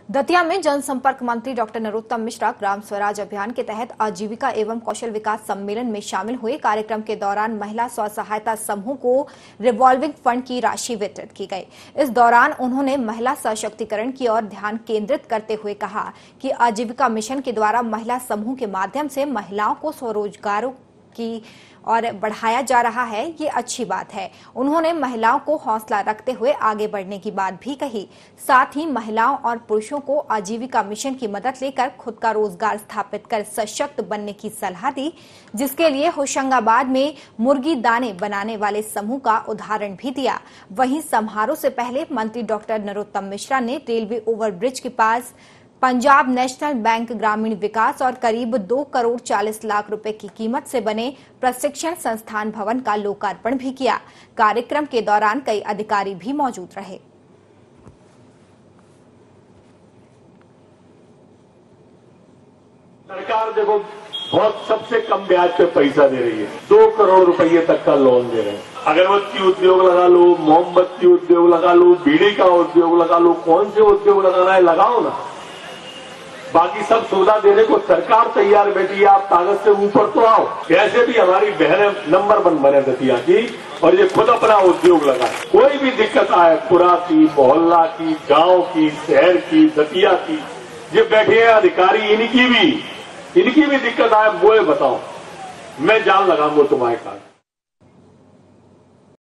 दतिया में जनसंपर्क मंत्री डॉक्टर नरोत्तम मिश्रा ग्राम स्वराज अभियान के तहत आजीविका एवं कौशल विकास सम्मेलन में शामिल हुए। कार्यक्रम के दौरान महिला स्व सहायता समूह को रिवॉल्विंग फंड की राशि वितरित की गई। इस दौरान उन्होंने महिला सशक्तिकरण की ओर ध्यान केंद्रित करते हुए कहा कि आजीविका मिशन के द्वारा महिला समूह के माध्यम से महिलाओं को स्वरोजगारों की और बढ़ाया जा रहा है, ये अच्छी बात है। उन्होंने महिलाओं को हौसला रखते हुए आगे बढ़ने की बात भी कही। साथ ही महिलाओं और पुरुषों को आजीविका मिशन की मदद लेकर खुद का रोजगार स्थापित कर सशक्त बनने की सलाह दी, जिसके लिए होशंगाबाद में मुर्गी दाने बनाने वाले समूह का उदाहरण भी दिया। वहीं समारोह से पहले मंत्री डॉक्टर नरोत्तम मिश्रा ने रेलवे ओवरब्रिज के पास पंजाब नेशनल बैंक ग्रामीण विकास और करीब 2 करोड़ 40 लाख रुपए की कीमत से बने प्रशिक्षण संस्थान भवन का लोकार्पण भी किया। कार्यक्रम के दौरान कई अधिकारी भी मौजूद रहे। सरकार देखो बहुत सबसे कम ब्याज पे पैसा दे रही है, 2 करोड़ रुपए तक का लोन दे रहे हैं। अगरबत्ती उद्योग लगा लो, मोमबत्ती उद्योग लगा लो, बीड़ी का उद्योग लगा लो, कौन से उद्योग लगाना है लगाओ ना। बाकी सब सुविधा देने को सरकार तैयार बैठी है, आप कागज से ऊपर तो आओ। ऐसे भी हमारी बहनें नंबर 1 बने दतिया की और ये खुद अपना उद्योग लगाए। कोई भी दिक्कत आए, पुरा की, मोहल्ला की, गांव की, शहर की, दतिया की, ये बैठे हैं अधिकारी, इनकी भी दिक्कत आए, वो बताओ, मैं जान लगाऊंगा तुम्हारे काम।